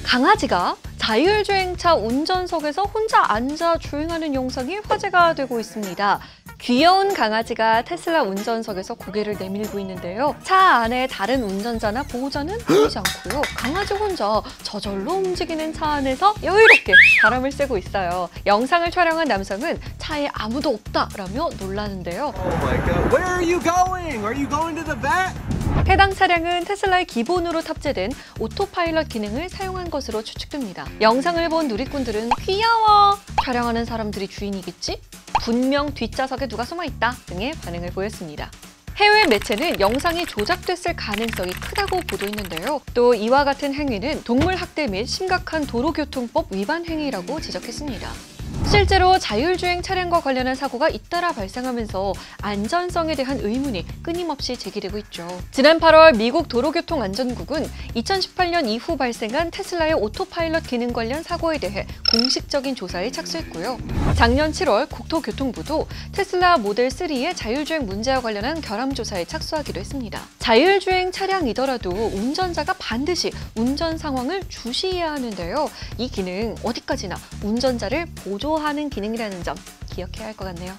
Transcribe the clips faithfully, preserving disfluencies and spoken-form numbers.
강아지가 자율주행차 운전석에서 혼자 앉아 주행하는 영상이 화제가 되고 있습니다. 귀여운 강아지가 테슬라 운전석에서 고개를 내밀고 있는데요. 차 안에 다른 운전자나 보호자는 보이지 않고요. 강아지 혼자 저절로 움직이는 차 안에서 여유롭게 바람을 쐬고 있어요. 영상을 촬영한 남성은 차에 아무도 없다라며 놀라는데요. Oh my God. Where are you going? Are you going to the vet? 해당 차량은 테슬라의 기본으로 탑재된 오토파일럿 기능을 사용한 것으로 추측됩니다. 영상을 본 누리꾼들은 귀여워! 촬영하는 사람들이 주인이겠지? 분명 뒷좌석에 누가 숨어있다 등의 반응을 보였습니다. 해외 매체는 영상이 조작됐을 가능성이 크다고 보도했는데요. 또 이와 같은 행위는 동물학대 및 심각한 도로교통법 위반 행위라고 지적했습니다. 실제로 자율주행 차량과 관련한 사고가 잇따라 발생하면서 안전성에 대한 의문이 끊임없이 제기되고 있죠. 지난 팔월 미국 도로교통안전국은 이천십팔 년 이후 발생한 테슬라의 오토파일럿 기능 관련 사고에 대해 공식적인 조사에 착수했고요. 작년 칠월 국토교통부도 테슬라 모델 쓰리의 자율주행 문제와 관련한 결함조사에 착수하기도 했습니다. 자율주행 차량이더라도 운전자가 반드시 운전 상황을 주시해야 하는데요. 이 기능 어디까지나 운전자를 보조하는 하는 기능이라는 점 기억해야 할 것 같네요.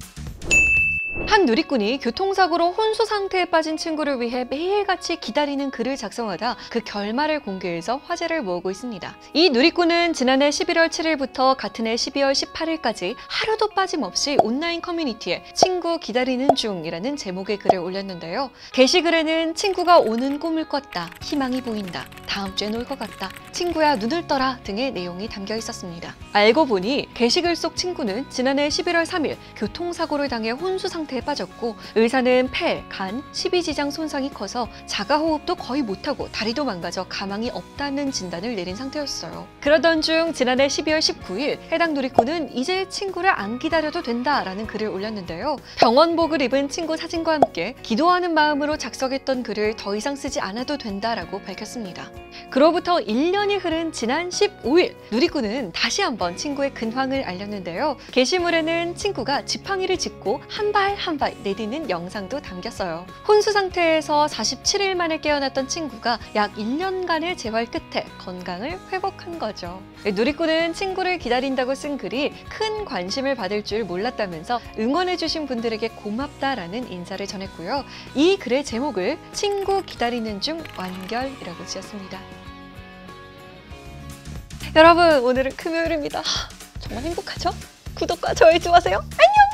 한 누리꾼이 교통사고로 혼수 상태에 빠진 친구를 위해 매일같이 기다리는 글을 작성하다 그 결말을 공개해서 화제를 모으고 있습니다. 이 누리꾼은 지난해 십일월 칠일부터 같은 해 십이월 십팔일까지 하루도 빠짐없이 온라인 커뮤니티에 친구 기다리는 중이라는 제목의 글을 올렸는데요. 게시글에는 친구가 오는 꿈을 꿨다, 희망이 보인다, 다음 주에 놀 것 같다, 친구야 눈을 떠라 등의 내용이 담겨 있었습니다. 알고 보니 게시글 속 친구는 지난해 십일월 삼일 교통사고를 당해 혼수 상태에 빠졌고 의사는 폐, 간, 십이지장 손상이 커서 자가호흡도 거의 못하고 다리도 망가져 가망이 없다는 진단을 내린 상태였어요. 그러던 중 지난해 십이월 십구일 해당 누리꾼은 이제 친구를 안 기다려도 된다라는 글을 올렸는데요. 병원복을 입은 친구 사진과 함께 기도하는 마음으로 작성했던 글을 더 이상 쓰지 않아도 된다라고 밝혔습니다. 그로부터 일 년이 흐른 지난 십오일 누리꾼은 다시 한번 친구의 근황을 알렸는데요. 게시물에는 친구가 지팡이를 짚고 한 발 한 발 내딛는 영상도 담겼어요. 혼수 상태에서 사십칠일 만에 깨어났던 친구가 약 일 년간의 재활 끝에 건강을 회복한 거죠. 누리꾼은 친구를 기다린다고 쓴 글이 큰 관심을 받을 줄 몰랐다면서 응원해주신 분들에게 고맙다라는 인사를 전했고요. 이 글의 제목을 친구 기다리는 중 완결이라고 지었습니다. 여러분, 오늘은 금요일입니다. 정말 행복하죠? 구독과 좋아요 좀 하세요. 안녕!